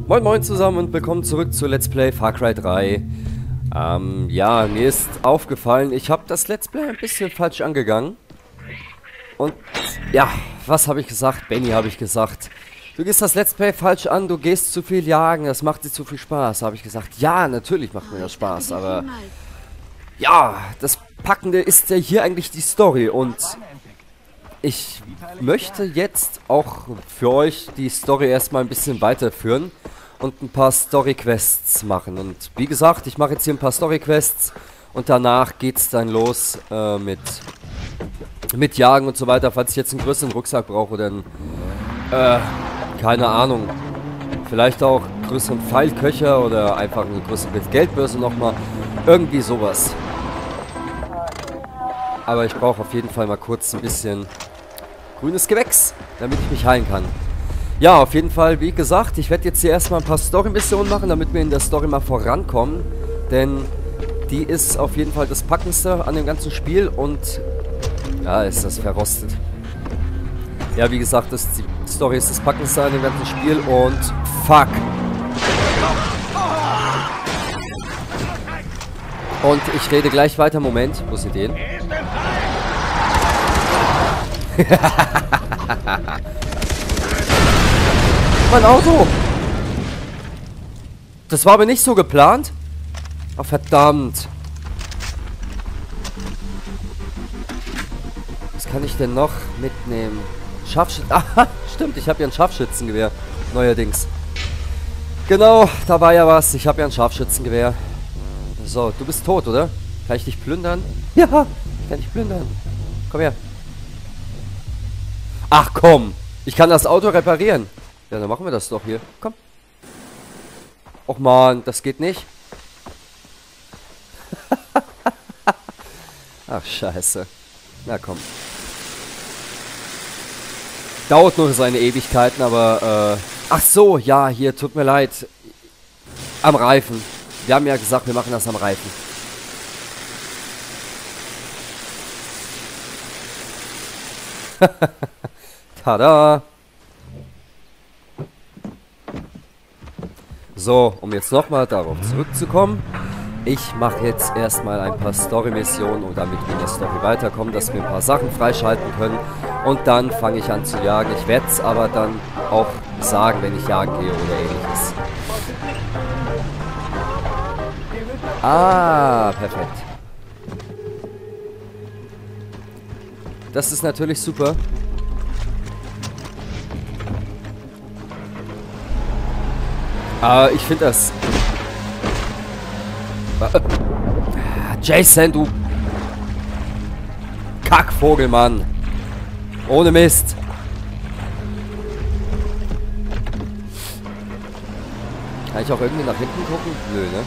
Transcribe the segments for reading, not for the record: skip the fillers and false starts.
Moin Moin zusammen und willkommen zurück zu Let's Play Far Cry 3. Ja, mir ist aufgefallen, ich habe das Let's Play ein bisschen falsch angegangen. Und ja, was habe ich gesagt? Benny habe ich gesagt. Du gehst das Let's Play falsch an, du gehst zu viel jagen, das macht dir zu viel Spaß. Habe ich gesagt, ja, natürlich macht mir das Spaß, aber ja, das Packende ist ja hier eigentlich die Story und ich möchte jetzt auch für euch die Story erstmal ein bisschen weiterführen und ein paar Story-Quests machen. Und wie gesagt, ich mache jetzt hier ein paar Story-Quests und danach geht's dann los mit Jagen und so weiter. Falls ich jetzt einen größeren Rucksack brauche oder einen, keine Ahnung, vielleicht auch einen größeren Pfeilköcher oder einfach eine größere Geldbörse nochmal. Irgendwie sowas. Aber ich brauche auf jeden Fall mal kurz ein bisschen grünes Gewächs, damit ich mich heilen kann. Ja, auf jeden Fall, wie gesagt, ich werde jetzt hier erstmal ein paar Story-Missionen machen, damit wir in der Story mal vorankommen. Denn die ist auf jeden Fall das Packendste an dem ganzen Spiel und ja, ist das verrostet. Ja, wie gesagt, die Story ist das Packendste an dem ganzen Spiel und fuck. Und ich rede gleich weiter. Moment, wo ist den? Mein Auto! Das war aber nicht so geplant. Oh, verdammt. Was kann ich denn noch mitnehmen? Scharfschützen. Aha, stimmt, ich habe ja ein Scharfschützengewehr. Neuerdings. Genau, da war ja was. Ich habe ja ein Scharfschützengewehr. So, du bist tot, oder? Kann ich dich plündern? Ja, ich kann dich plündern. Komm her. Ach komm, ich kann das Auto reparieren. Ja, dann machen wir das doch hier. Komm. Och man, das geht nicht. Ach scheiße. Na komm. Dauert nur seine Ewigkeiten, aber ach so, ja, hier, tut mir leid. Am Reifen. Wir haben ja gesagt, wir machen das am Reifen. Tada! So, um jetzt nochmal darauf zurückzukommen. Ich mache jetzt erstmal ein paar Story-Missionen, und damit wir in der Story weiterkommen, dass wir ein paar Sachen freischalten können. Und dann fange ich an zu jagen. Ich werde es aber dann auch sagen, wenn ich jagen gehe oder ähnliches. Ah, perfekt. Das ist natürlich super. Ich finde das... Jason, du... Kackvogel, Mann. Ohne Mist. Kann ich auch irgendwie nach hinten gucken? Nö, ne?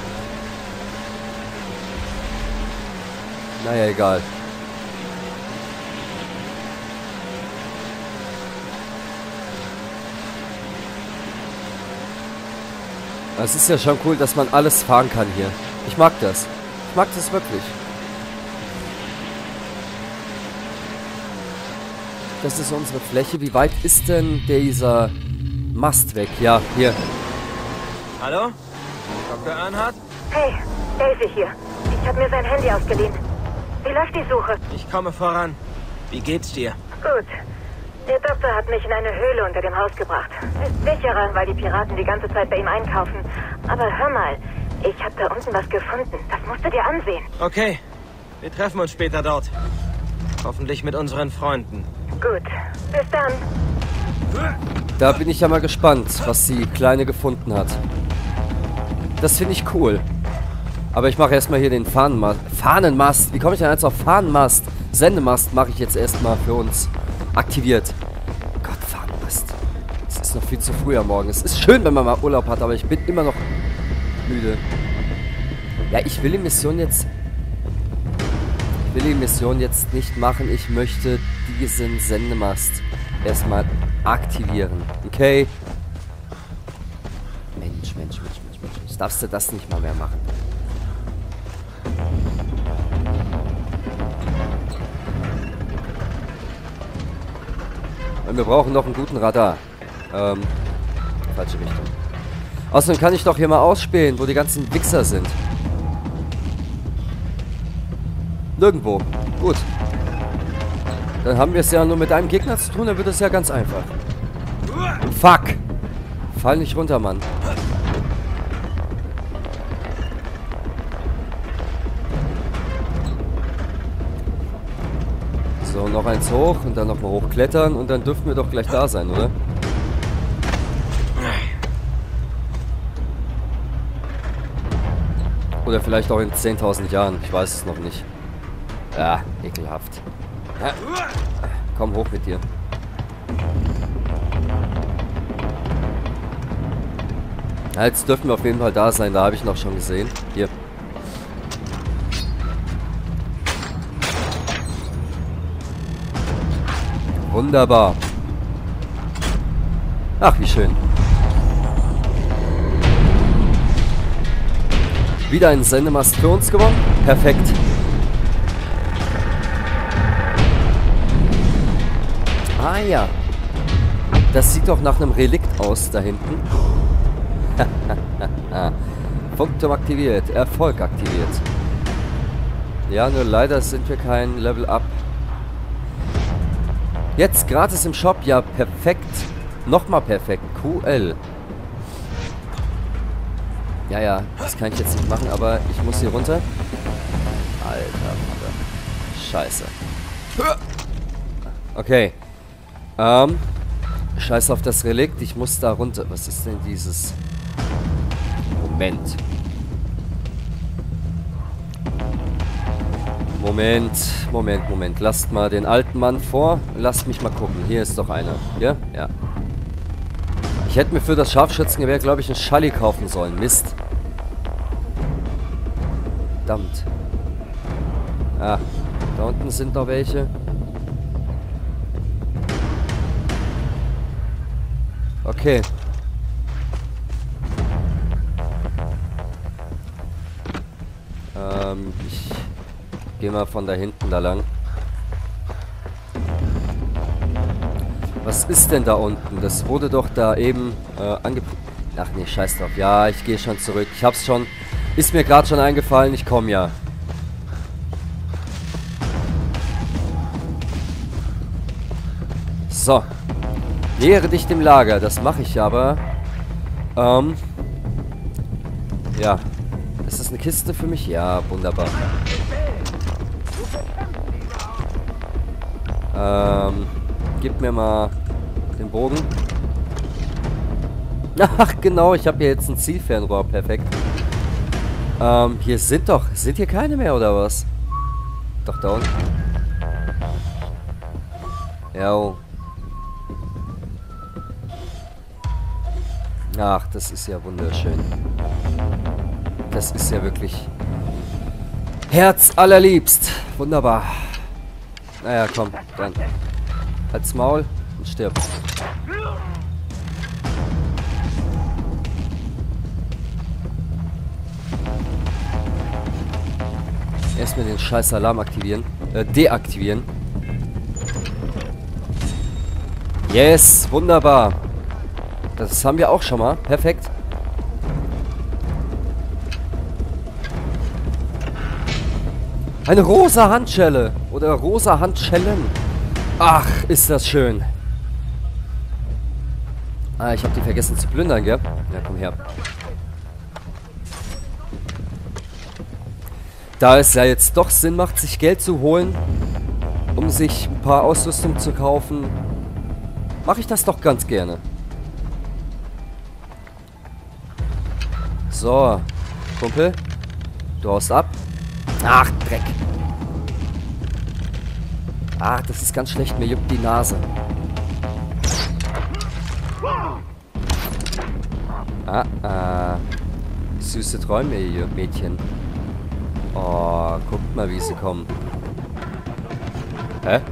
Naja, egal. Es ist ja schon cool, dass man alles fahren kann hier. Ich mag das. Ich mag das wirklich. Das ist unsere Fläche. Wie weit ist denn dieser Mast weg? Ja, hier. Hallo? Dr. Earnhardt? Hey, Daisy hier. Ich habe mir sein Handy ausgeliehen. Wie läuft die Suche? Ich komme voran. Wie geht's dir? Gut. Der Doktor hat mich in eine Höhle unter dem Haus gebracht. Ist sicherer, weil die Piraten die ganze Zeit bei ihm einkaufen. Aber hör mal, ich habe da unten was gefunden. Das musst du dir ansehen. Okay, wir treffen uns später dort. Hoffentlich mit unseren Freunden. Gut, bis dann. Da bin ich ja mal gespannt, was die Kleine gefunden hat. Das finde ich cool. Aber ich mache erstmal hier den Fahnenmast. Wie komme ich denn jetzt auf Fahnenmast? Sendemast mache ich jetzt erstmal für uns aktiviert. Gott, Fahnenmast. Es ist noch viel zu früh am Morgen. Es ist schön, wenn man mal Urlaub hat, aber ich bin immer noch müde. Ja, ich will die Mission jetzt... nicht machen. Ich möchte diesen Sendemast erstmal aktivieren. Okay? Mensch. Darfst du das nicht mal mehr machen? Und wir brauchen noch einen guten Radar. Falsche Richtung. Außerdem kann ich doch hier mal ausspähen, wo die ganzen Wichser sind. Nirgendwo. Gut. Dann haben wir es ja nur mit einem Gegner zu tun, dann wird es ja ganz einfach. Fuck! Fall nicht runter, Mann. So, noch eins hoch und dann nochmal hochklettern und dann dürften wir doch gleich da sein, oder? Oder vielleicht auch in 10.000 Jahren. Ich weiß es noch nicht. Ja, ekelhaft. Ja. Komm hoch mit dir. Ja, jetzt dürfen wir auf jeden Fall da sein. Da habe ich noch schon gesehen. Hier. Wunderbar. Ach, wie schön. Wieder einen Sendemast für uns gewonnen. Perfekt. Ah ja. Das sieht doch nach einem Relikt aus da hinten. Funkturm aktiviert. Erfolg aktiviert. Ja, nur leider sind wir kein Level Up. Jetzt gratis im Shop. Ja, perfekt. Nochmal perfekt. QL. Ja, ja. Das kann ich jetzt nicht machen, aber ich muss hier runter. Alter. Scheiße. Okay. Scheiß auf das Relikt. Ich muss da runter. Was ist denn dieses? Moment. Lasst mal den alten Mann vor. Lasst mich mal gucken. Hier ist doch einer. Hier? Ja. Ich hätte mir für das Scharfschützengewehr, glaube ich, einen Schalli kaufen sollen. Mist. Verdammt. Ah, da unten sind noch welche. Okay. Ich gehe mal von da hinten da lang. Was ist denn da unten? Das wurde doch da eben angeprüft. Ach nee, scheiß drauf. Ja, ich gehe schon zurück. Ich hab's schon. Ist mir gerade schon eingefallen. Ich komme ja. So. Nähere dich dem Lager. Das mache ich aber. Ja. Ist das eine Kiste für mich? Ja, wunderbar. Gib mir mal den Bogen. Ach, genau. Ich habe hier jetzt ein Zielfernrohr. Perfekt. Hier sind doch... Sind hier keine mehr, oder was? Doch, da unten. Ja. Ach, das ist ja wunderschön. Das ist ja wirklich... Herzallerliebst. Wunderbar. Naja, komm, dann. Halt's Maul und stirb. Erstmal den scheiß Alarm aktivieren. Deaktivieren. Yes, wunderbar. Das haben wir auch schon mal. Perfekt. Eine rosa Handschelle. Oder rosa Handschellen. Ach, ist das schön. Ah, ich habe die vergessen zu plündern, gell? Ja, komm her. Da es ja jetzt doch Sinn macht, sich Geld zu holen, um sich ein paar Ausrüstung zu kaufen, mache ich das doch ganz gerne. So, Kumpel. Du haust ab. Ach, Dreck. Ach, das ist ganz schlecht. Mir juckt die Nase. Süße Träume, ihr Mädchen. Oh, guckt mal, wie sie kommen. Hä?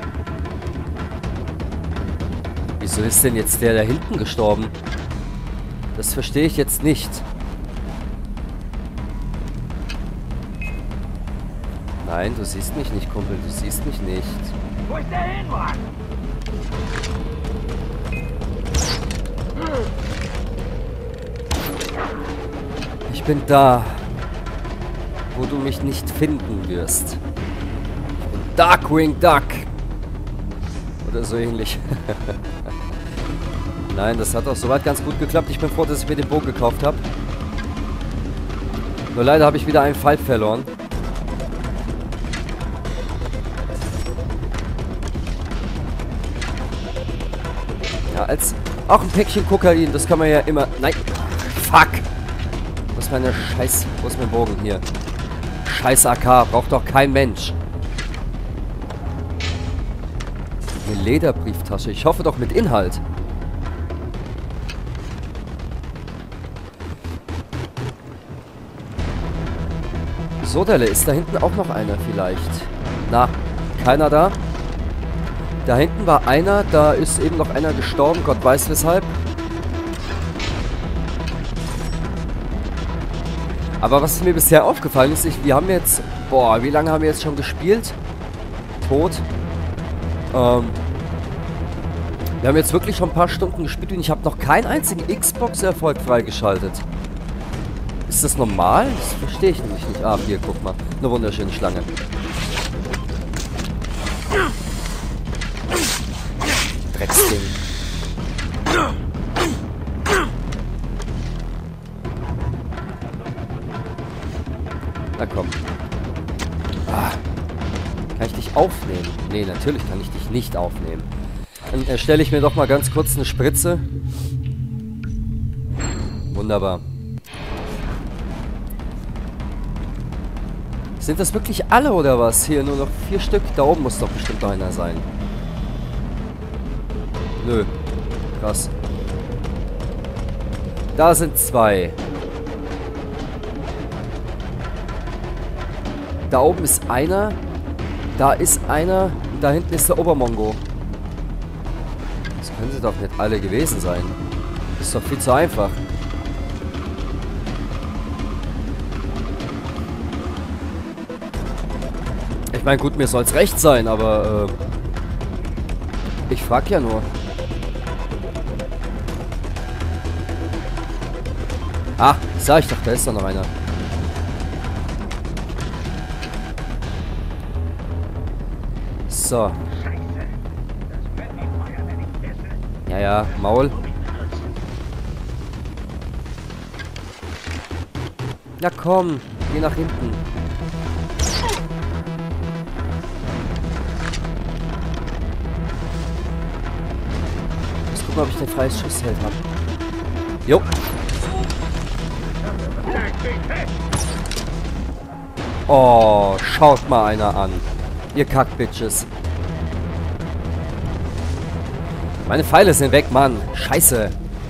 Wieso ist denn jetzt der da hinten gestorben? Das verstehe ich jetzt nicht. Nein, du siehst mich nicht, Kumpel. Du siehst mich nicht. Wo ist der hin, Mann? Ich bin da, wo du mich nicht finden wirst. Ich bin Darkwing Duck. Oder so ähnlich. Nein, das hat auch soweit ganz gut geklappt. Ich bin froh, dass ich mir den Bogen gekauft habe. Nur leider habe ich wieder einen Fight verloren. Ja, als auch ein Päckchen Kokain, das kann man ja immer... Nein, fuck! Wo ist meine Scheiß... Wo ist mein Bogen hier? Scheiß AK, braucht doch kein Mensch. Eine Lederbrieftasche, ich hoffe doch mit Inhalt. So, Delle, ist da hinten auch noch einer vielleicht? Na, keiner da? Da hinten war einer, da ist eben noch einer gestorben, Gott weiß weshalb. Aber was mir bisher aufgefallen ist, wir haben jetzt... Boah, wie lange haben wir jetzt schon gespielt? Tot. Wir haben jetzt wirklich schon ein paar Stunden gespielt und ich habe noch keinen einzigen Xbox-Erfolg freigeschaltet. Ist das normal? Das verstehe ich nämlich nicht. Ah, hier, guck mal. Eine wunderschöne Schlange. Drecksding. Na komm. Ah. Kann ich dich aufnehmen? Nee, natürlich kann ich dich nicht aufnehmen. Dann erstelle ich mir doch mal ganz kurz eine Spritze. Wunderbar. Sind das wirklich alle oder was? Hier nur noch 4 Stück. Da oben muss doch bestimmt noch einer sein. Nö. Krass. Da sind 2. Da oben ist einer. Da ist einer. Und da hinten ist der Obermongo. Das können sie doch nicht alle gewesen sein. Das ist doch viel zu einfach. Ich meine, gut, mir soll es recht sein, aber ich frag ja nur. Ah, sag ich doch, da ist doch noch einer. So. Ja, ja, Maul. Na komm, geh nach hinten. Gucken, ob ich den freies Schussfeld habe. Jo. Oh, schaut mal einer an. Ihr Kackbitches. Meine Pfeile sind weg, Mann. Scheiße.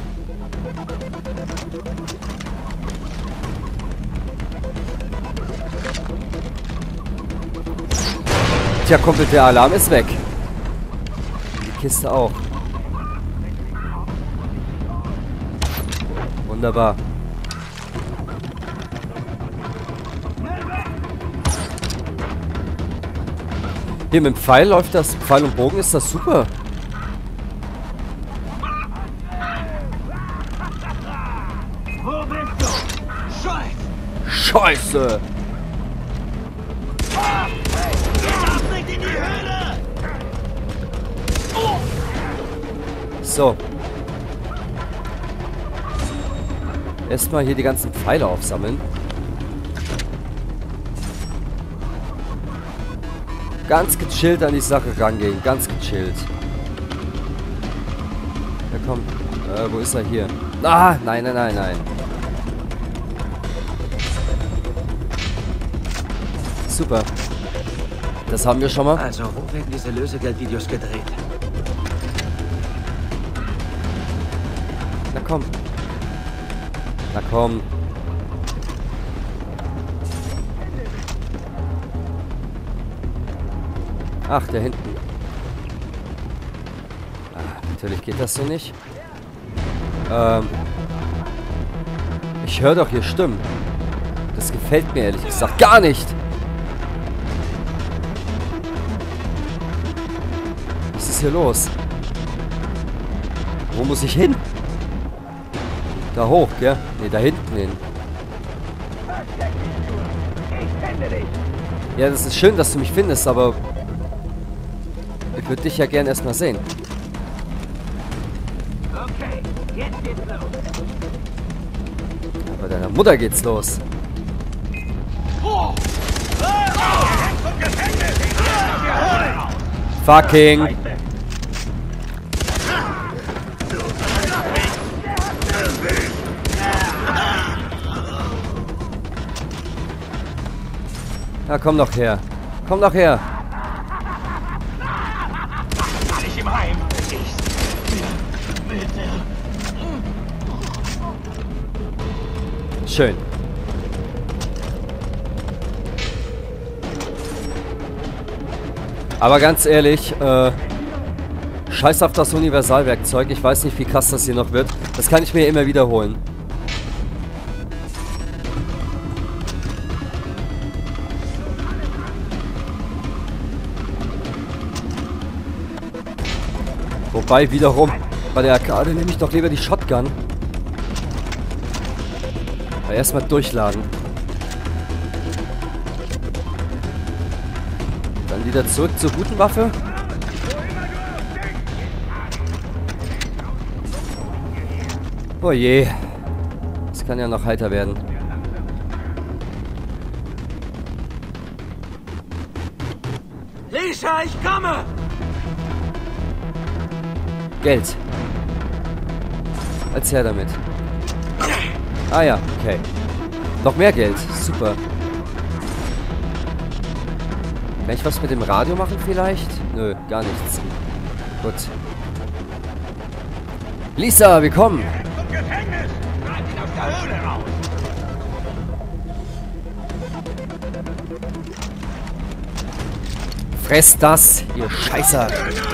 Tja, Kumpel, der Alarm ist weg. Die Kiste auch. Wunderbar. Hier mit dem Pfeil läuft das. Pfeil und Bogen ist das super. Wo bist du? Scheiße! Nicht in die Höhle! So. Erstmal hier die ganzen Pfeile aufsammeln. Ganz gechillt an die Sache rangehen. Ganz gechillt. Ja, komm. Wo ist er hier? Ah, nein, nein, nein, nein. Super. Das haben wir schon mal. Also, wo werden diese Lösegeldvideos gedreht? Na komm. Na komm. Ach, da hinten. Ah, natürlich geht das so nicht. Ich höre doch hier Stimmen. Das gefällt mir ehrlich gesagt gar nicht. Was ist hier los? Wo muss ich hin? Da hoch, gell? Ne, da hinten hin. finde dich. Ja, das ist schön, dass du mich findest, aber ich würde dich ja gern erstmal sehen. Okay, jetzt geht's los. Bei deiner Mutter geht's los. Fucking. Na, komm doch her. Komm doch her. Ich im Heim. Bitte. Schön. Aber ganz ehrlich, scheiß auf das Universalwerkzeug. Ich weiß nicht, wie krass das hier noch wird. Das kann ich mir immer wiederholen. Wobei, wiederum, bei der Arcade nehme ich doch lieber die Shotgun. Aber erstmal durchladen. Dann wieder zurück zur guten Waffe. Oh je. Das kann ja noch heiter werden. Lisa, ich komme! Geld. Als her damit. Ah ja, okay. Noch mehr Geld. Super. Kann ich was mit dem Radio machen vielleicht? Nö, gar nichts. Gut. Lisa, willkommen! Zum Gefängnis! Treib ihn aus der Höhle raus! Fresst das, ihr Scheißer!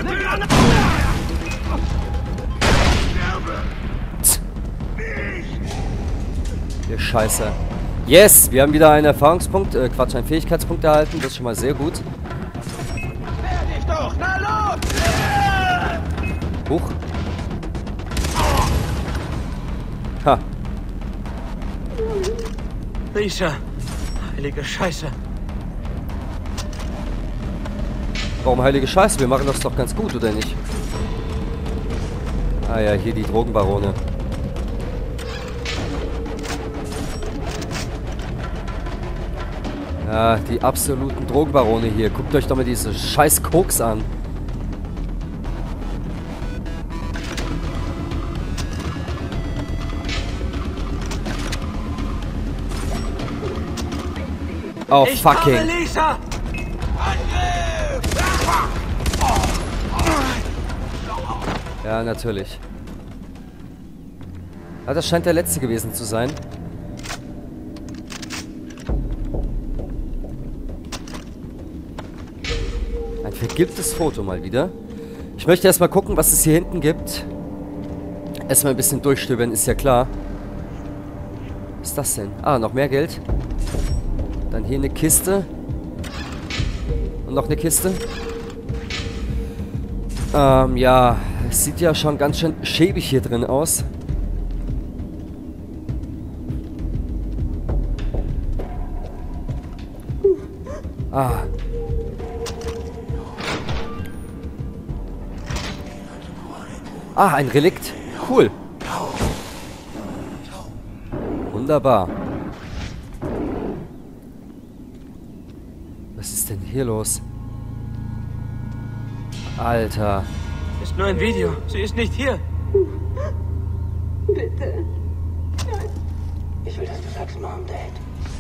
Ihr Scheißer. Yes, wir haben wieder einen Erfahrungspunkt, Quatsch, einen Fähigkeitspunkt erhalten. Das ist schon mal sehr gut. Wehr dich doch! Na los! Huch. Ha. Lisa, heilige Scheiße. Warum heilige Scheiße? Wir machen das doch ganz gut, oder nicht? Ah ja, hier die Drogenbarone. Ja, die absoluten Drogenbarone hier. Guckt euch doch mal diese scheiß Koks an. Oh, Ich fucking. komme, Lisa! Ja, natürlich. Ah, das scheint der letzte gewesen zu sein. Ein vergilbtes Foto mal wieder. Ich möchte erstmal gucken, was es hier hinten gibt. Erstmal ein bisschen durchstöbern, ist ja klar. Was ist das denn? Ah, noch mehr Geld. Dann hier eine Kiste. Und noch eine Kiste. Ja, es sieht ja schon ganz schön schäbig hier drin aus. Ah. Ah, ein Relikt. Cool. Wunderbar. Was ist denn hier los? Alter. Ist nur ein Video. Sie ist nicht hier. Bitte. Ich will, dass du sagst Mom, Dad.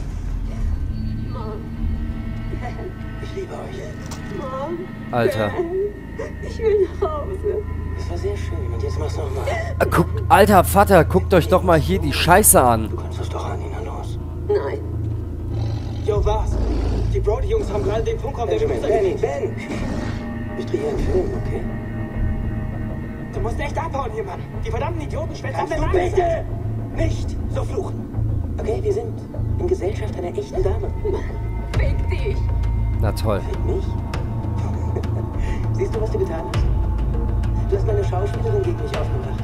Mom. Ich liebe euch. Mom. Alter. Ich will nach Hause. Das war sehr schön und jetzt mach's nochmal. Guckt, Alter, Vater, guckt euch doch mal hier die Scheiße an. Du kannst es doch annehmen, na los. Nein. Jo, was? Die Brody-Jungs haben gerade den Funkraum der Geschwister gelegt. Ben! Ich drehe hier einen Film, okay? Du musst echt abhauen hier, Mann. Die verdammten Idioten schwätzen Kannst das du an. bitte Nicht so fluchen. Okay, wir sind in Gesellschaft einer echten Dame. Fick dich. Na toll. Fick mich? Siehst du, was du getan hast? Du hast meine Schauspielerin gegen mich aufgebracht.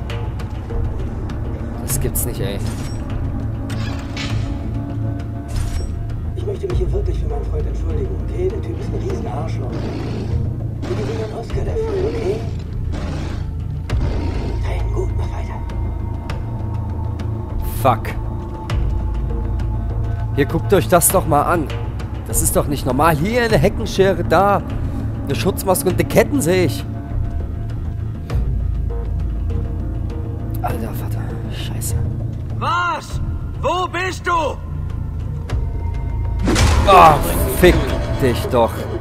Das gibt's nicht, ey. Ich möchte mich hier wirklich für meinen Freund entschuldigen, okay? Der Typ ist ein riesen Arschloch. Wir gewinnen einen Oscar dafür, okay? Nein, gut, mach weiter. Fuck. Hier, guckt euch das doch mal an. Das ist doch nicht normal. Hier eine Heckenschere, da. Eine Schutzmaske und eine Ketten sehe ich. Alter Vater. Scheiße. Was? Wo bist du? Oh, fick dich doch.